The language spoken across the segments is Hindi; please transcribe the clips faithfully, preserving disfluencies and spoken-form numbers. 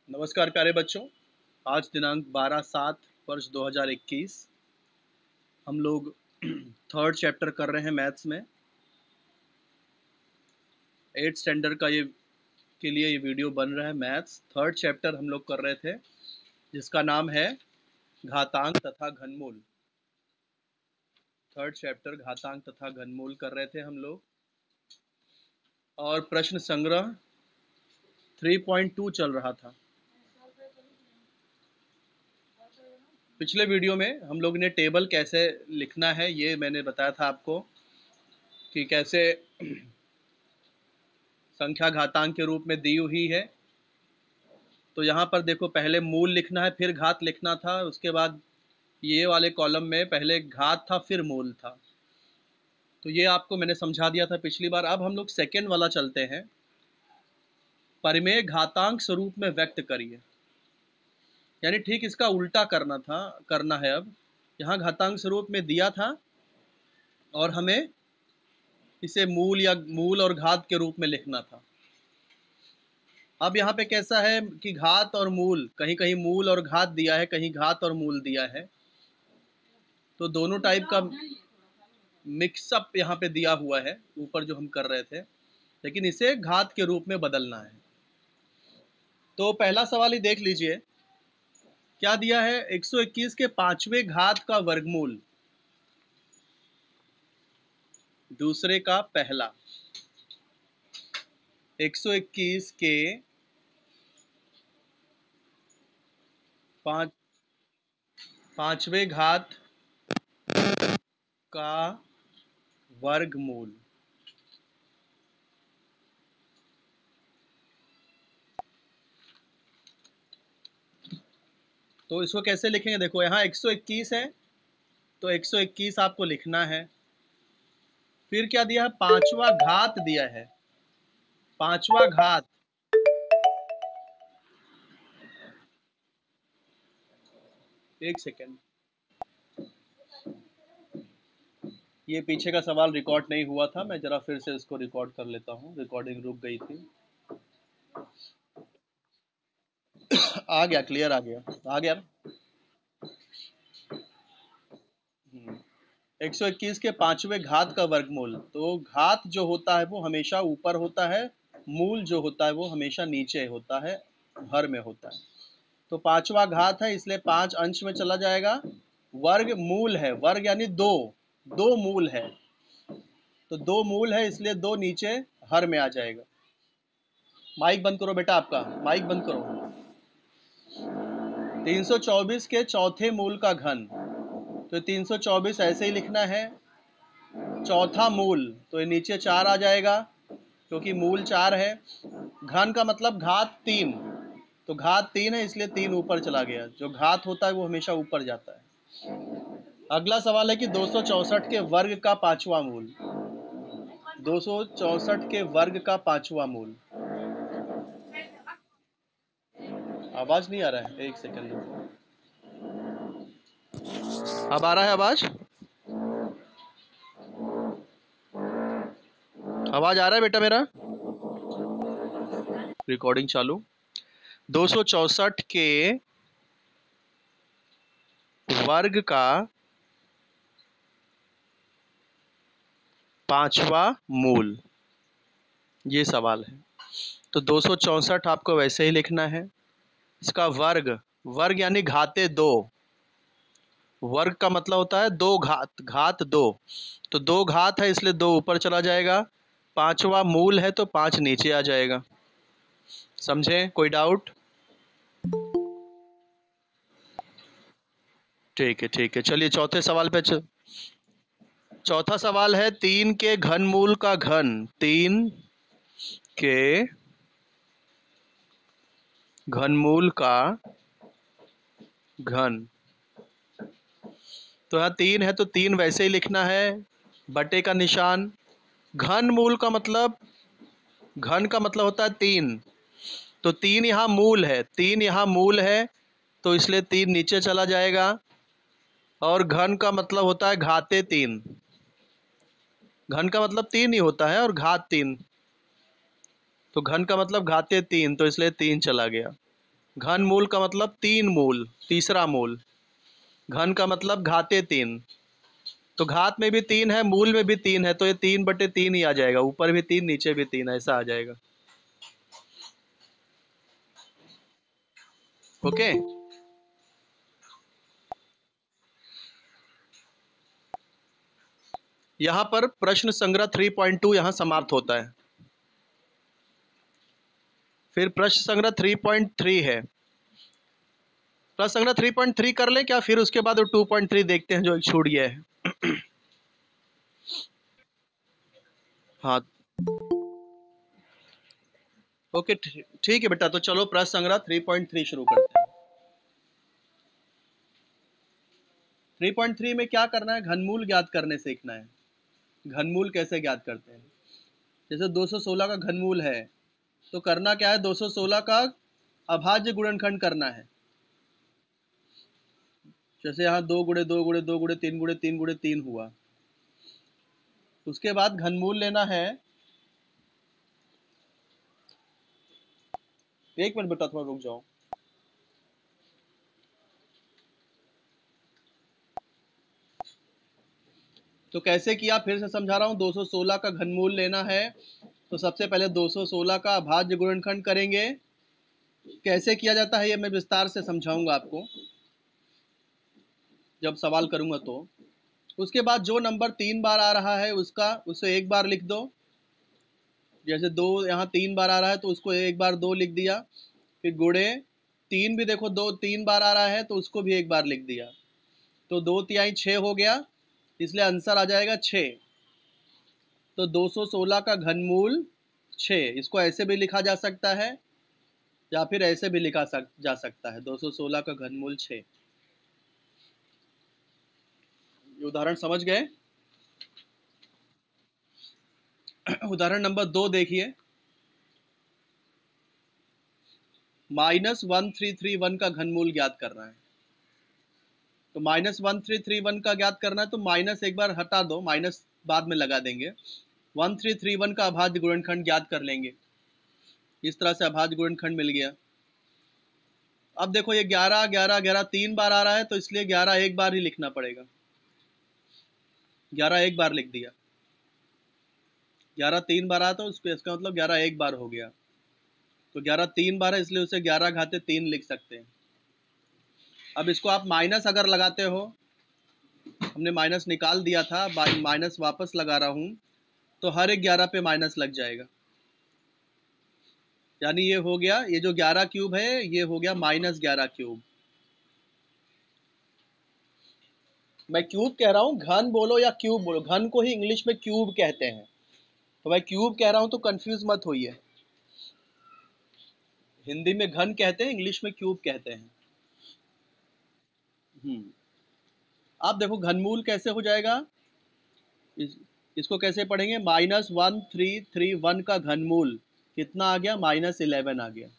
नमस्कार प्यारे बच्चों। आज दिनांक बारह सात वर्ष दो हज़ार इक्कीस हम लोग थर्ड चैप्टर कर रहे हैं मैथ्स में। एट स्टैंडर्ड का ये के लिए ये वीडियो बन रहा है। मैथ्स थर्ड चैप्टर हम लोग कर रहे थे जिसका नाम है घातांक तथा घनमूल। थर्ड चैप्टर घातांक तथा घनमूल कर रहे थे हम लोग, और प्रश्न संग्रह थ्री पॉइंट टू चल रहा था। पिछले वीडियो में हम लोग ने टेबल कैसे लिखना है ये मैंने बताया था आपको, कि कैसे संख्या घातांक के रूप में दी हुई है। तो यहाँ पर देखो, पहले मूल लिखना है फिर घात लिखना था, उसके बाद ये वाले कॉलम में पहले घात था फिर मूल था। तो ये आपको मैंने समझा दिया था पिछली बार। अब हम लोग सेकेंड वाला चलते हैं, परिमेय घातांक स्वरूप में व्यक्त करिए। यानी ठीक इसका उल्टा करना था करना है। अब यहाँ घातांक स्वरूप में दिया था और हमें इसे मूल या मूल और घात के रूप में लिखना था। अब यहाँ पे कैसा है कि घात और मूल, कहीं कहीं मूल और घात दिया है, कहीं घात और मूल दिया है, तो दोनों टाइप का मिक्सअप यहाँ पे दिया हुआ है ऊपर जो हम कर रहे थे, लेकिन इसे घात के रूप में बदलना है। तो पहला सवाल ही देख लीजिए, क्या दिया है? एक सौ इक्कीस के पांचवें घात का वर्गमूल। दूसरे का पहला, एक सौ इक्कीस के पांच पांचवें घात का वर्गमूल। तो इसको कैसे लिखेंगे? देखो यहाँ एक सौ इक्कीस है तो एक सौ इक्कीस आपको लिखना है। फिर क्या दिया है? पांचवा घात दिया है। पांचवा घात, एक सेकेंड, ये पीछे का सवाल रिकॉर्ड नहीं हुआ था, मैं जरा फिर से इसको रिकॉर्ड कर लेता हूँ। रिकॉर्डिंग रुक गई थी। आ गया, क्लियर आ गया, आ गया। एक सौ इक्कीस के पांचवें घात का वर्गमूल। तो घात जो होता है वो हमेशा ऊपर होता है, मूल जो होता है वो हमेशा नीचे होता है, हर में होता है। तो पांचवा घात है इसलिए पांच अंश में चला जाएगा। वर्ग मूल है, वर्ग यानी दो, दो मूल है, तो दो मूल है इसलिए दो नीचे हर में आ जाएगा। माइक बंद करो बेटा, आपका माइक बंद करो। तीन सौ चौबीस के चौथे मूल का घन, तो तीन सौ चौबीस ऐसे ही लिखना है। चौथा मूल, तो ये नीचे चार आ जाएगा क्योंकि मूल चार है। घन का मतलब घात तीन, तो घात तीन है इसलिए तीन ऊपर चला गया। जो घात होता है वो हमेशा ऊपर जाता है। अगला सवाल है कि दो सौ चौसठ के वर्ग का पांचवा मूल। दो सौ चौसठ के वर्ग का पांचवा मूल। आवाज नहीं आ रहा है, एक सेकंड रुको। अब आ रहा है आवाज? आवाज आ रहा है बेटा मेरा? रिकॉर्डिंग चालू। दो सौ चौसठ के वर्ग का पांचवा मूल, ये सवाल है। तो दो सौ चौसठ आपको वैसे ही लिखना है। इसका वर्ग, वर्ग यानी घाते दो। वर्ग का मतलब होता है दो घात, घात दो, तो दो घात है इसलिए दो ऊपर चला जाएगा। पांचवा मूल है तो पांच नीचे आ जाएगा। समझे? कोई डाउट? ठीक है, ठीक है, चलिए चौथे सवाल पे चल। चौथा सवाल है तीन के घनमूल का घन। तीन के घनमूल का घन। तो यहाँ तीन है तो तीन वैसे ही लिखना है, बटे का निशान। घन मूल का मतलब, घन का मतलब होता है तीन, तो तीन यहाँ मूल है, तीन यहाँ मूल है तो इसलिए तीन नीचे चला जाएगा। और घन का मतलब होता है घाते तीन। घन का मतलब तीन ही होता है और घात तीन, तो घन का मतलब घाते तीन, तो इसलिए तीन चला गया। घन मूल का मतलब तीन मूल, तीसरा मूल। घन का मतलब घाते तीन, तो घात में भी तीन है, मूल में भी तीन है, तो ये तीन बटे तीन ही आ जाएगा, ऊपर भी तीन नीचे भी तीन, ऐसा आ जाएगा। ओके। यहां पर प्रश्न संग्रह थ्री पॉइंट टू यहां समाप्त होता है। फिर प्रश्न संग्रह थ्री पॉइंट थ्री है। प्रश्न संग्रह थ्री पॉइंट थ्री कर लें क्या, फिर उसके बाद वो टू पॉइंट थ्री देखते हैं जो एक छूट गया है। हाँ, ओके ठीक है बेटा, तो चलो प्रश्न संग्रह थ्री पॉइंट थ्री शुरू करते हैं। थ्री पॉइंट थ्री में क्या करना है, घनमूल ज्ञात करने सीखना है। घनमूल कैसे ज्ञात करते हैं, जैसे दो सौ सोलह का घनमूल है, तो करना क्या है, दो सौ सोलह का अभाज्य गुणनखंड करना है। जैसे यहाँ दो गुणे दो गुणे दो गुणे तीन गुणे तीन गुणे तीन हुआ। उसके बाद घनमूल लेना है, एक मिनट बेटा थोड़ा रुक जाओ। तो कैसे किया, फिर से समझा रहा हूँ। दो सौ सोलह का घनमूल लेना है, तो सबसे पहले दो सौ सोलह का अभाज्य गुणनखंड करेंगे। कैसे किया जाता है ये मैं विस्तार से समझाऊंगा आपको जब सवाल करूंगा तो। उसके बाद जो नंबर तीन बार आ रहा है उसका उसे एक बार लिख दो। जैसे दो यहाँ तीन बार आ रहा है तो उसको एक बार दो लिख दिया। फिर गुणे तीन भी देखो दो तीन बार आ रहा है तो उसको भी एक बार लिख दिया। तो दो तिहाई छः हो गया, इसलिए आंसर आ जाएगा छः। तो दो सौ सोलह का घनमूल छः, इसको ऐसे भी लिखा जा सकता है या फिर ऐसे भी लिखा सक, जा सकता है, दो सौ सोलह का घनमूल छः। ये उदाहरण समझ गए। उदाहरण नंबर दो देखिए, minus one three three one का घनमूल ज्ञात करना है। तो minus one three three one का ज्ञात करना है, तो माइनस एक बार हटा दो, माइनस बाद में लगा देंगे। वन थ्री थ्री वन का अभाज्य गुणनखंड ज्ञात कर लेंगे। इस तरह से अभाज्य गुणनखंड मिल गया। अब देखो ये ग्यारह ग्यारह ग्यारह तीन बार आ रहा है, तो इसलिए ग्यारह एक बार ही लिखना पड़ेगा। ग्यारह एक बार लिख दिया। ग्यारह तीन बार आया तो उस पे इसका मतलब ग्यारह एक बार हो गया। तो ग्यारह तीन बार है इसलिए उसे ग्यारह घाते तीन लिख सकते हैं। अब इसको आप माइनस अगर लगाते हो, हमने माइनस निकाल दिया था, माइनस वापस लगा रहा हूं, तो हर एक ग्यारह पे माइनस लग जाएगा। यानी ये हो गया, ये जो ग्यारह क्यूब है ये हो गया माइनस ग्यारह क्यूब। मैं क्यूब कह रहा हूँ, घन बोलो या क्यूब बोलो, घन को ही इंग्लिश में क्यूब कहते हैं। तो मैं क्यूब कह रहा हूँ तो कंफ्यूज मत होइए। हिंदी में घन कहते हैं, इंग्लिश में क्यूब कहते हैं। हम्म। आप देखो घनमूल कैसे हो जाएगा, इस, इसको कैसे पढ़ेंगे, minus one three three one का घनमूल कितना आ गया, माइनस इलेवन आ गया।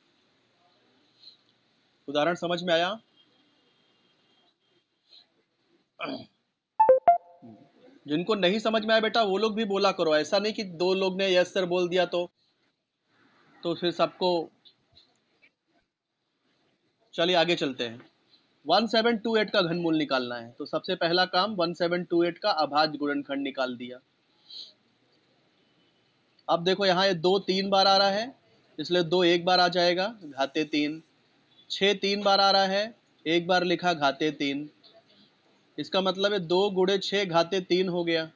उदाहरण समझ में आया। जिनको नहीं समझ में आया बेटा वो लोग भी बोला करो, ऐसा नहीं कि दो लोग ने यस सर बोल दिया तो तो फिर सबको। चलिए आगे चलते हैं। वन सेवन टू एट का घनमूल निकालना है, तो सबसे पहला काम वन सेवन टू एट का अभाज्य गुणनखंड निकाल दिया। अब देखो यहाँ ये दो तीन बार आ रहा है, इसलिए दो एक बार आ जाएगा, घाते तीन। छः तीन बार आ रहा है, एक बार लिखा घाते तीन। इसका मतलब है दो गुणे छः घाते तीन हो गया।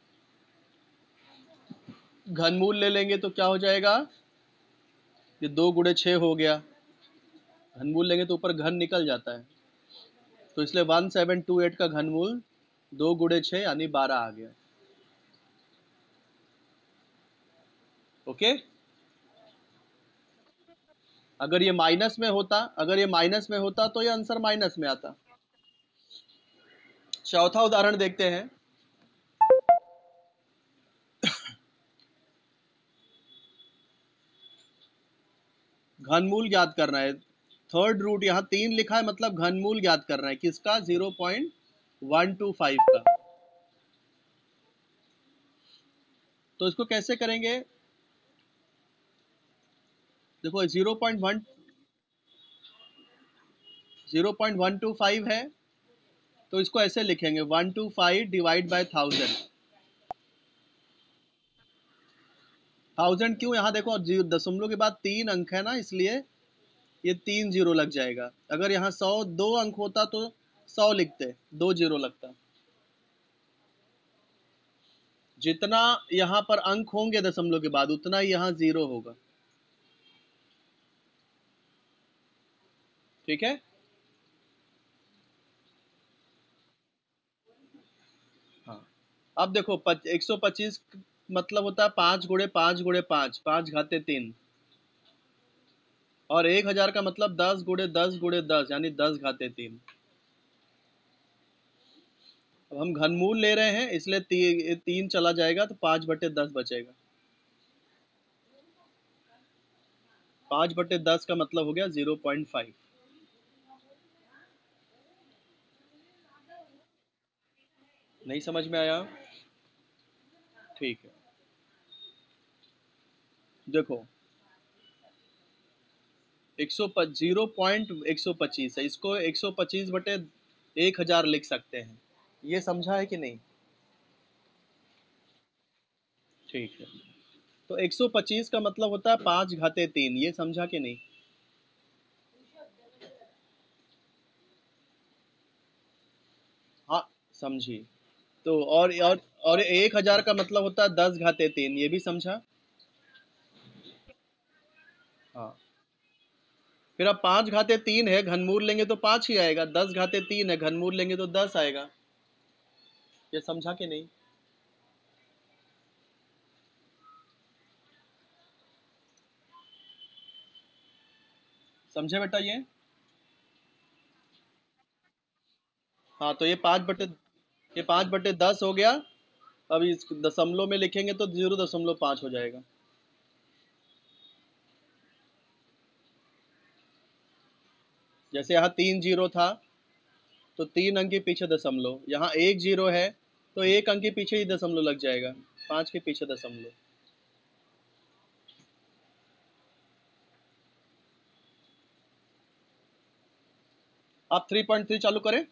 घनमूल ले लेंगे तो क्या हो जाएगा, ये दो गुणे छः हो गया। घनमूल लेंगे तो ऊपर घन निकल जाता है, तो इसलिए वन सेवन टू एट का घनमूल दो गुणे छः यानी बारह आ गया। ओके। अगर ये माइनस में होता अगर ये माइनस में होता तो ये आंसर माइनस में आता। चौथा उदाहरण देखते हैं। घनमूल ज्ञात करना है। थर्ड रूट यहाँ तीन लिखा है, मतलब घनमूल ज्ञात करना है किसका, zero point one two five का। तो इसको कैसे करेंगे, देखो zero point one zero point one two five है तो इसको ऐसे लिखेंगे, one two five divide by thousand. Thousand क्यों, यहाँ देखो दशमलव के बाद तीन अंक है ना, इसलिए ये तीन जीरो लग जाएगा। अगर यहाँ सौ दो अंक होता तो सौ लिखते, दो जीरो लगता। जितना यहाँ पर अंक होंगे दशमलव के बाद उतना ही यहाँ जीरो होगा। ठीक है। हाँ, अब देखो एक सौ पच्चीस मतलब होता है पाँच गुड़े पाँच गुड़े पाँच, पाँच घाते तीन। और एक हजार का मतलब दस गुड़े दस गुड़े दस यानी दस घाते तीन। अब हम घनमूल ले रहे हैं इसलिए ती, तीन चला जाएगा तो पाँच बटे दस बचेगा। पाँच बटे दस का मतलब हो गया जीरो पॉइंट फाइव। नहीं समझ में आया? ठीक है, देखो एक सौ जीरो पॉइंट एक सौ पच्चीस है, इसको एक सौ पच्चीस बटे एक हजार लिख सकते हैं। ये समझा है कि नहीं? ठीक है, तो एक सौ पच्चीस का मतलब होता है पाँच घाते तीन, ये समझा कि नहीं? हाँ, समझी। तो और और और एक हजार का मतलब होता है दस घाते तीन, ये भी समझा? हाँ, फिर अब पाँच घाते तीन है, घनमूल लेंगे तो पाँच ही आएगा। दस घाते तीन है, घनमूल लेंगे तो दस आएगा। ये समझा कि नहीं? समझे बेटा ये? हाँ, तो ये पाँच बटे ये पाँच बटे दस हो गया। अब इस दशमलव में लिखेंगे तो जीरो दशमलव पाँच हो जाएगा। जैसे यहाँ तीन जीरो था तो तीन अंक के पीछे दशमलव, यहाँ एक जीरो है तो एक अंक के पीछे ही दशमलव लग जाएगा, पाँच के पीछे दशमलव। आप थ्री पॉइंट थ्री चालू करें।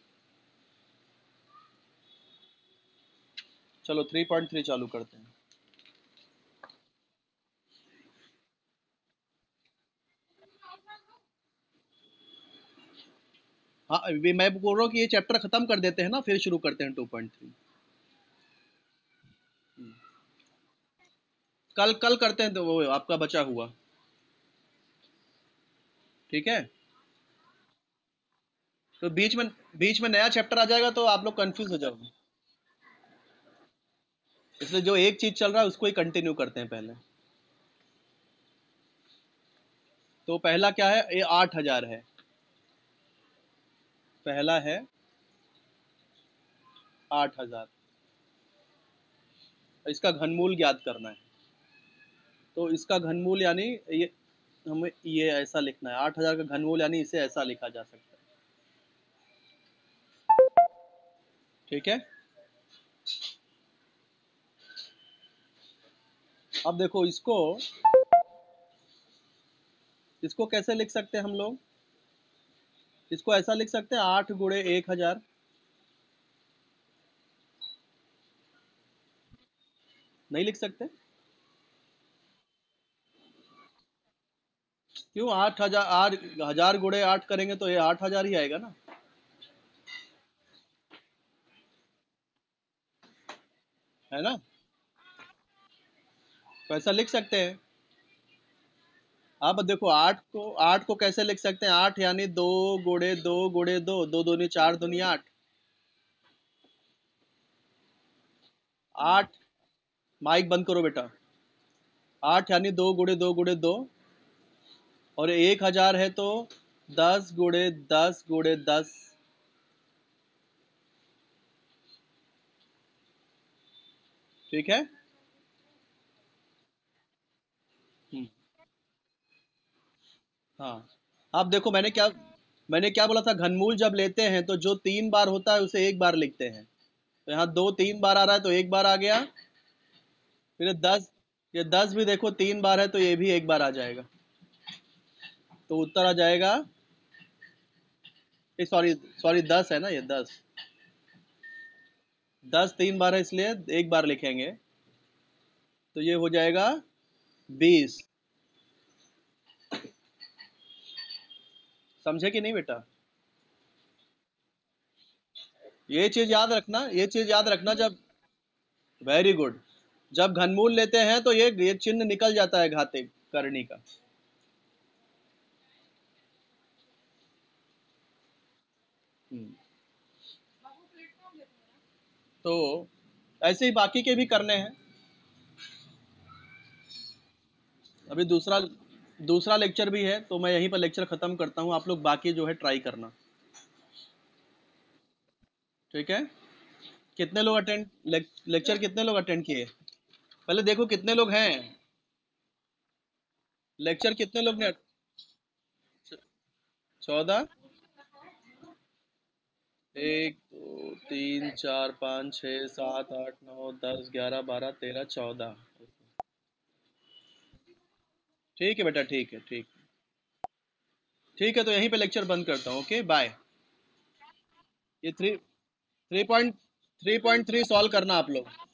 चलो थ्री पॉइंट थ्री चालू करते हैं। हाँ, अभी मैं बोल रहा हूँ कि ये चैप्टर खत्म कर देते हैं ना, फिर शुरू करते हैं टू पॉइंट थ्री। कल कल करते हैं तो वो आपका बचा हुआ। ठीक है, तो बीच में बीच में नया चैप्टर आ जाएगा तो आप लोग कंफ्यूज हो जाओगे, इसलिए जो एक चीज चल रहा है उसको ही कंटिन्यू करते हैं पहले। तो पहला क्या है, ये आठ हजार है। पहला है आठ हजार, इसका घनमूल ज्ञात करना है। तो इसका घनमूल यानी ये हमें ये ऐसा लिखना है, आठ हजार का घनमूल यानी इसे ऐसा लिखा जा सकता है। ठीक है, अब देखो इसको इसको कैसे लिख सकते हैं हम लोग? इसको ऐसा लिख सकते हैं, आठ गुड़े एक हजार। नहीं लिख सकते? क्यों? आठ हजार आठ हजार गुड़े आठ करेंगे तो ये आठ हजार ही आएगा ना, है ना? तो ऐसा लिख सकते हैं। अब देखो आठ को आठ को कैसे लिख सकते हैं, आठ यानी दो गुड़े दो गुड़े दो, दो दूनी चार दूनी आठ। आठ, माइक बंद करो बेटा। आठ यानी दो गुड़े दो गुड़े दो, और एक हजार है तो दस गुड़े दस गुड़े दस। ठीक है। हम्म, हाँ। अब देखो मैंने क्या मैंने क्या बोला था, घनमूल जब लेते हैं तो जो तीन बार होता है उसे एक बार लिखते हैं। तो यहाँ दो तीन बार आ रहा है तो एक बार आ गया। फिर ये दस ये दस भी देखो तीन बार है तो ये भी एक बार आ जाएगा। तो उत्तर आ जाएगा ये सॉरी सॉरी दस है ना, ये दस। दस तीन बार है इसलिए एक बार लिखेंगे, तो ये हो जाएगा बीस। समझे कि नहीं बेटा? ये चीज याद रखना, ये चीज याद रखना जब, वेरी गुड, जब घनमूल लेते हैं तो ये ये चिन्ह निकल जाता है घाते करनी का। हम्म, तो ऐसे ही बाकी के भी करने हैं। अभी दूसरा दूसरा लेक्चर भी है, तो मैं यहीं पर लेक्चर खत्म करता हूँ, आप लोग बाकी जो है ट्राई करना। ठीक है? कितने लोग अटेंड लेक, लेक्चर कितने लोग अटेंड किए? पहले देखो कितने लोग हैं। लेक्चर कितने लोग ने? चौदह। एक दो तीन चार पाँच छः सात आठ नौ दस ग्यारह बारह तेरह चौदह। ठीक है बेटा, ठीक है, ठीक। ठीक है, तो यहीं पे लेक्चर बंद करता हूँ। Okay bye. ये three three point three point three solve करना आप लोग।